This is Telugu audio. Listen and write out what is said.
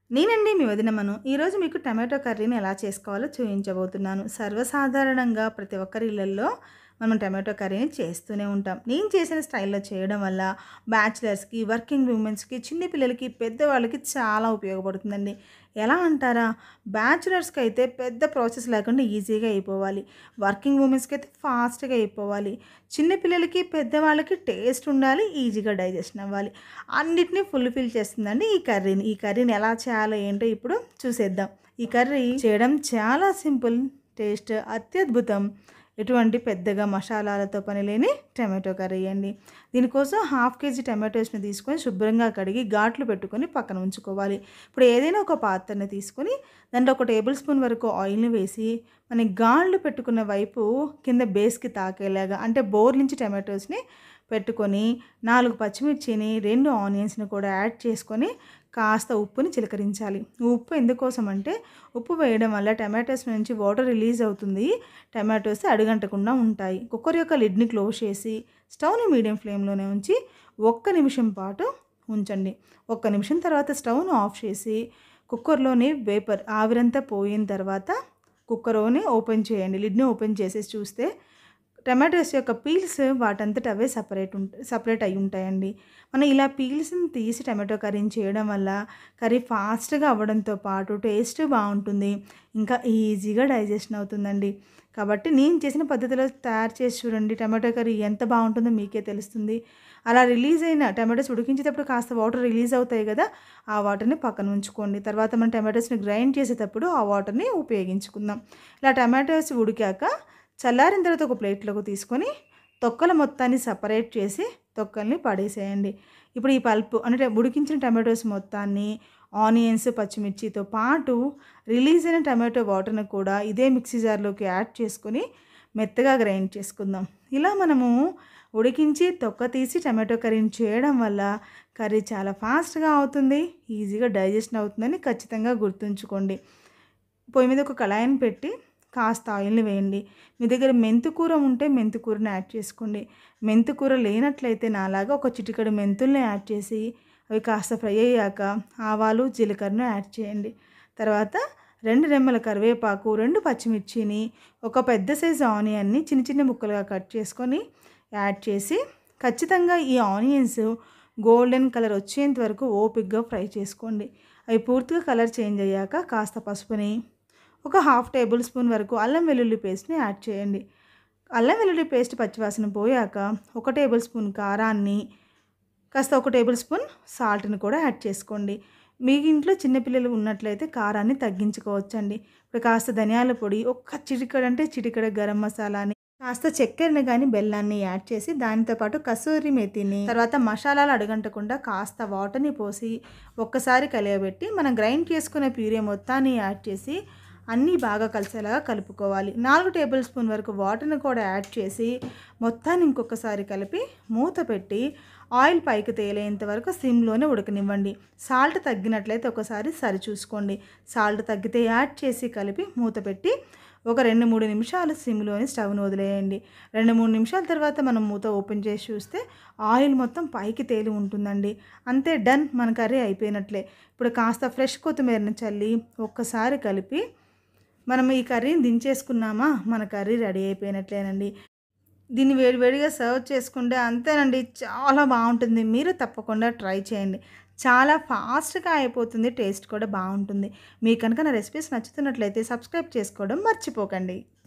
నేనండి మీ వదినమ్మను. ఈరోజు మీకు టమాటో కర్రీని ఎలా చేసుకోవాలో చూయించబోతున్నాను. సర్వసాధారణంగా ప్రతి ఒక్కరి ఇళ్లల్లో మనం టమాటో కర్రీని చేస్తూనే ఉంటాం. నేను చేసిన స్టైల్‌లో చేయడం వల్ల బ్యాచిలర్స్‌కి, వర్కింగ్ విమెన్స్‌కి, చిన్న పిల్లలకి, పెద్దవాళ్ళకి చాలా ఉపయోగపడుతుందండి. ఎలా అంటారా? బ్యాచిలర్స్‌కి అయితే పెద్ద ప్రాసెస్ లేకుండా ఈజీగా అయిపోవాలి. వర్కింగ్ ఉమెన్స్‌కి అయితే ఫాస్ట్‌గా అయిపోవాలి. చిన్న పిల్లలకి, పెద్దవాళ్ళకి టేస్ట్ ఉండాలి, ఈజీగా డైజెషన్ అవ్వాలి. అన్నిటిని ఫుల్‌ఫిల్ చేస్తుందండి ఈ కర్రీని. ఈ కర్రీని ఎలా చేయాలో ఏంటో ఇప్పుడు చూసేద్దాం. ఈ కర్రీ చేయడం చాలా సింపుల్, టేస్ట్ అత్యద్భుతం. ఎటువంటి పెద్దగా మసాలాలతో పని లేని టమాటో కర్రీ అండి. దీనికోసం హాఫ్ కేజీ టమాటోస్ని తీసుకొని శుభ్రంగా కడిగి ఘాట్లు పెట్టుకొని పక్కన ఉంచుకోవాలి. ఇప్పుడు ఏదైనా ఒక పాత్రని తీసుకొని దాంట్లో ఒక టేబుల్ స్పూన్ వరకు ఆయిల్ని వేసి మన గాళ్ళు పెట్టుకున్న వైపు కింద బేస్కి తాకేలాగా అంటే బోర్ నుంచి టమాటోస్ని పెట్టుకొని 4 పచ్చిమిర్చిని 2 ఆనియన్స్ని కూడా యాడ్ చేసుకొని కాస్త ఉప్పుని చిలకరించాలి. ఉప్పు ఎందుకోసం అంటే ఉప్పు వేయడం వల్ల టమాటోస్ నుంచి వాటర్ రిలీజ్ అవుతుంది. టమాటోస్ అడుగంటకుండా ఉంటాయి. కుక్కర్ యొక్క లిడ్ని క్లోజ్ చేసి స్టవ్ని మీడియం ఫ్లేమ్లోనే ఉంచి 1 నిమిషం పాటు ఉంచండి. 1 నిమిషం తర్వాత స్టవ్ను ఆఫ్ చేసి కుక్కర్లోని వేపర్ ఆవిరంతా పోయిన తర్వాత కుక్కర్ని ఓపెన్ చేయండి. లిడ్ని ఓపెన్ చేసేసి చూస్తే టమాటోస్ యొక్క పీల్స్ వాటంతట అవే సపరేట్ అయి ఉంటాయండి. మనం ఇలా పీల్స్ని తీసి టమాటో కర్రీని చేయడం వల్ల కర్రీ ఫాస్ట్గా అవ్వడంతో పాటు టేస్ట్ బాగుంటుంది. ఇంకా ఈజీగా డైజెషన్ అవుతుందండి. కాబట్టి నేను చేసిన పద్ధతిలో తయారు చేసి చూడండి. టమాటో కర్రీ ఎంత బాగుంటుందో మీకే తెలుస్తుంది. అలా రిలీజ్ అయిన టమాటోస్ ఉడికించేటప్పుడు కాస్త వాటర్ రిలీజ్ అవుతాయి కదా, ఆ వాటర్ని పక్కన ఉంచుకోండి. తర్వాత మనం టమాటోస్ని గ్రైండ్ చేసేటప్పుడు ఆ వాటర్ని ఉపయోగించుకుందాం. ఇలా టమాటోస్ ఉడికాక చల్లారిన తర్వాత ఒక ప్లేట్లోకి తీసుకొని తొక్కల మొత్తాన్ని సపరేట్ చేసి తొక్కల్ని పడేసేయండి. ఇప్పుడు ఈ పల్పు అంటే ఉడికించిన టమాటోస్ మొత్తాన్ని ఆనియన్స్, పచ్చిమిర్చితో పాటు రిలీజ్ అయిన టమాటో వాటర్ని కూడా ఇదే మిక్సీ జార్లోకి యాడ్ చేసుకొని మెత్తగా గ్రైండ్ చేసుకుందాం. ఇలా మనము ఉడికించి తొక్క తీసి టమాటో కర్రీని చేయడం వల్ల కర్రీ చాలా ఫాస్ట్గా అవుతుంది, ఈజీగా డైజెషన్ అవుతుందని ఖచ్చితంగా గుర్తుంచుకోండి. పొయ్యి మీద ఒక కళాయిని పెట్టి కాస్త ఆయిల్ని వేయండి. మీ దగ్గర మెంతికూర ఉంటే మెంతికూరని యాడ్ చేసుకోండి. మెంతికూర లేనట్లయితే నాలాగా ఒక చిటికెడు మెంతుల్ని యాడ్ చేసి అవి కాస్త ఫ్రై అయ్యాక ఆవాలు, జీలకర్రను యాడ్ చేయండి. తర్వాత 2 రెమ్మల కరివేపాకు, 2 పచ్చిమిర్చిని, ఒక పెద్ద సైజు ఆనియన్ని చిన్న చిన్న ముక్కలుగా కట్ చేసుకొని యాడ్ చేసి ఖచ్చితంగా ఈ ఆనియన్స్ గోల్డెన్ కలర్ వచ్చేంత వరకు ఓపిక్గా ఫ్రై చేసుకోండి. అవి పూర్తిగా కలర్ చేంజ్ అయ్యాక కాస్త పసుపుని, ఒక హాఫ్ టేబుల్ స్పూన్ వరకు అల్లం వెల్లుల్లి పేస్ట్ని యాడ్ చేయండి. అల్లం వెల్లుల్లి పేస్ట్ పచ్చివాసన పోయాక 1 టేబుల్ స్పూన్ కారాన్ని, కాస్త 1 టేబుల్ స్పూన్ సాల్ట్ని కూడా యాడ్ చేసుకోండి. మీ ఇంట్లో చిన్నపిల్లలు ఉన్నట్లయితే కారాన్ని తగ్గించుకోవచ్చండి. ఇప్పుడు కాస్త ధనియాల పొడి, ఒక్క చిటికెడు అంటే చిటికెడు గరం మసాలాని, కాస్త చక్కెరని కానీ బెల్లాన్ని యాడ్ చేసి దానితో పాటు కసూరి మెతిని, తర్వాత మసాలాలు అడుగంటకుండా కాస్త వాటర్ని పోసి ఒక్కసారి కలియబెట్టి మనం గ్రైండ్ చేసుకున్న ప్యూరీ మొత్తాన్ని యాడ్ చేసి అన్నీ బాగా కలిసేలాగా కలుపుకోవాలి. 4 టేబుల్ స్పూన్ వరకు వాటర్ని కూడా యాడ్ చేసి మొత్తాన్ని ఇంకొకసారి కలిపి మూత పెట్టి ఆయిల్ పైకి తేలేంత వరకు సిమ్లోనే ఉడకనివ్వండి. సాల్ట్ తగ్గినట్లయితే ఒకసారి సరి చూసుకోండి. సాల్ట్ తగ్గితే యాడ్ చేసి కలిపి మూత పెట్టి ఒక 2-3 నిమిషాలు సిమ్లోని స్టవ్ను వదిలేయండి. 2-3 నిమిషాల తర్వాత మనం మూత ఓపెన్ చేసి చూస్తే ఆయిల్ మొత్తం పైకి తేలి ఉంటుందండి. అంతే, డన్, మన కర్రీ అయిపోయినట్లే. ఇప్పుడు కాస్త ఫ్రెష్ కొత్తిమీరని చల్లి ఒక్కసారి కలిపి మనం ఈ కర్రీని దించేసుకున్నామా, మన కర్రీ రెడీ అయిపోయినట్లేనండి. దీన్ని వేడివేడిగా సర్వ్ చేసుకుంటే అంతేనండి, చాలా బాగుంటుంది. మీరు తప్పకుండా ట్రై చేయండి. చాలా ఫాస్ట్గా అయిపోతుంది, టేస్ట్ కూడా బాగుంటుంది. మీకు కనుక నా రెసిపీస్ నచ్చుతున్నట్లయితే సబ్స్క్రైబ్ చేసుకోవడం మర్చిపోకండి.